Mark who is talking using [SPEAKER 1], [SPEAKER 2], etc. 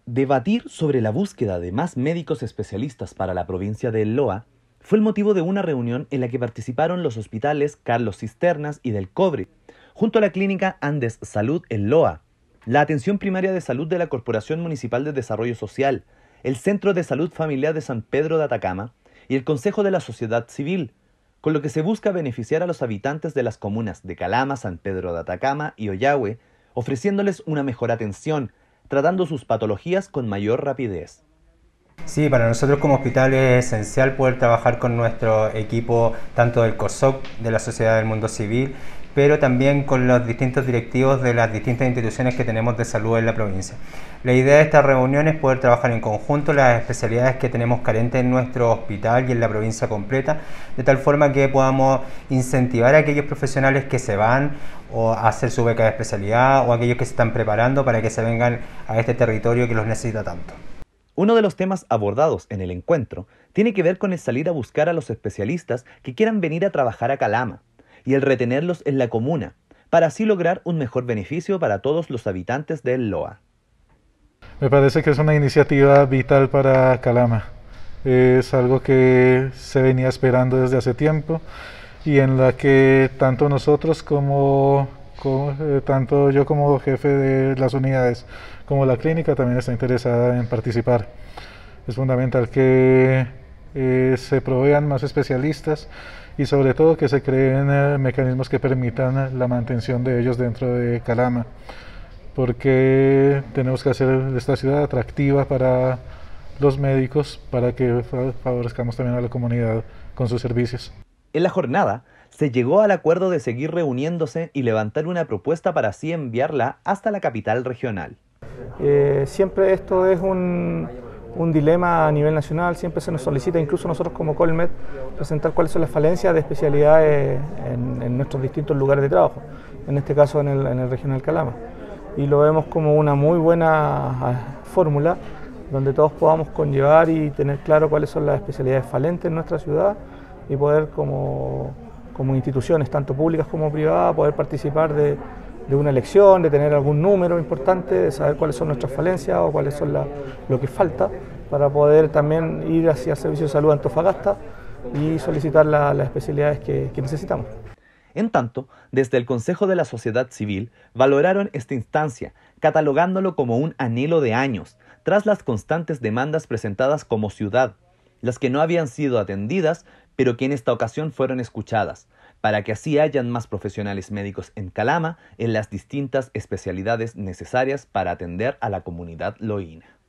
[SPEAKER 1] Debatir sobre la búsqueda de más médicos especialistas para la provincia de El Loa fue el motivo de una reunión en la que participaron los hospitales Carlos Cisternas y del Cobre, junto a la clínica Andes Salud El Loa, la Atención Primaria de Salud de la Corporación Municipal de Desarrollo Social, el Centro de Salud Familiar de San Pedro de Atacama y el Consejo de la Sociedad Civil, con lo que se busca beneficiar a los habitantes de las comunas de Calama, San Pedro de Atacama y Ollagüe, ofreciéndoles una mejor atención, tratando sus patologías con mayor rapidez.
[SPEAKER 2] Sí, para nosotros como hospital es esencial poder trabajar con nuestro equipo, tanto del CORSOC, de la Sociedad del Mundo Civil, pero también con los distintos directivos de las distintas instituciones que tenemos de salud en la provincia. La idea de estas reuniones es poder trabajar en conjunto las especialidades que tenemos carentes en nuestro hospital y en la provincia completa, de tal forma que podamos incentivar a aquellos profesionales que se van o a hacer su beca de especialidad o a aquellos que se están preparando para que se vengan a este territorio que los necesita tanto.
[SPEAKER 1] Uno de los temas abordados en el encuentro tiene que ver con el salir a buscar a los especialistas que quieran venir a trabajar a Calama y el retenerlos en la comuna, para así lograr un mejor beneficio para todos los habitantes de El Loa.
[SPEAKER 3] Me parece que es una iniciativa vital para Calama. Es algo que se venía esperando desde hace tiempo y en la que tanto nosotros tanto yo como jefe de las unidades como la clínica también está interesada en participar. Es fundamental que se provean más especialistas y sobre todo que se creen mecanismos que permitan la mantención de ellos dentro de Calama, porque tenemos que hacer esta ciudad atractiva para los médicos para que favorezcamos también a la comunidad con sus servicios.
[SPEAKER 1] En la jornada se llegó al acuerdo de seguir reuniéndose y levantar una propuesta para así enviarla hasta la capital regional.
[SPEAKER 4] Siempre esto es un dilema a nivel nacional, siempre se nos solicita, incluso nosotros como Colmed, presentar cuáles son las falencias de especialidades en nuestros distintos lugares de trabajo, en este caso en el regional Calama. Y lo vemos como una muy buena fórmula donde todos podamos conllevar y tener claro cuáles son las especialidades falentes en nuestra ciudad y poder como instituciones, tanto públicas como privadas, poder participar de una elección, de tener algún número importante, de saber cuáles son nuestras falencias o cuáles son lo que falta para poder también ir hacia el Servicio de Salud de Antofagasta y solicitar las especialidades que necesitamos.
[SPEAKER 1] En tanto, desde el Consejo de la Sociedad Civil valoraron esta instancia, catalogándolo como un anhelo de años, tras las constantes demandas presentadas como ciudad, las que no habían sido atendidas, pero que en esta ocasión fueron escuchadas, para que así hayan más profesionales médicos en Calama en las distintas especialidades necesarias para atender a la comunidad loína.